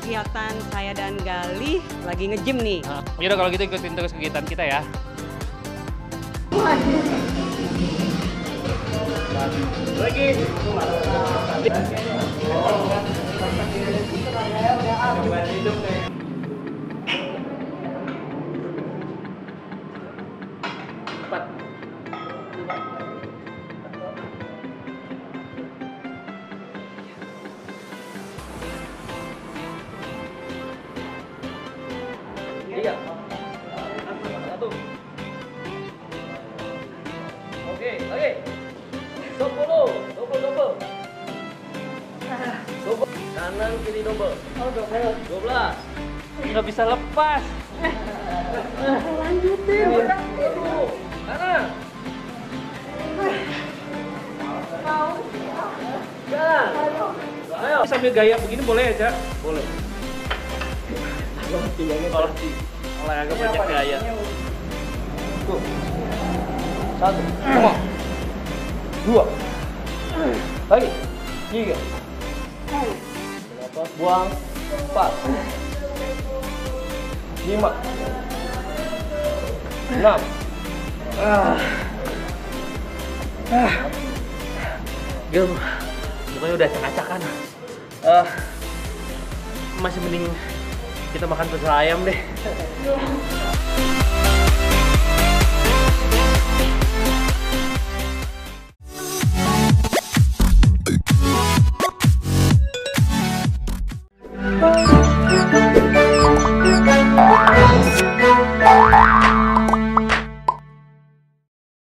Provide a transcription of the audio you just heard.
kegiatan saya dan Galih lagi nge-gym nih. Yaudah kalau gitu ikutin terus kegiatan kita ya. Lagi. Iya. Satu. Oke. Double. Kanan kiri double. Oh, double. 12. Nggak bisa lepas. Lanjutin. Kanan. Jalan. Ayo. Sambil gaya begini boleh ya, Cak? Boleh. Kalau olahraga banyak gaya. Tuh. 1, 2, lagi, 3, buang, 4, 5, 6. Gil, pokoknya udah acak-acakan. Masih mending kita makan pecel ayam deh.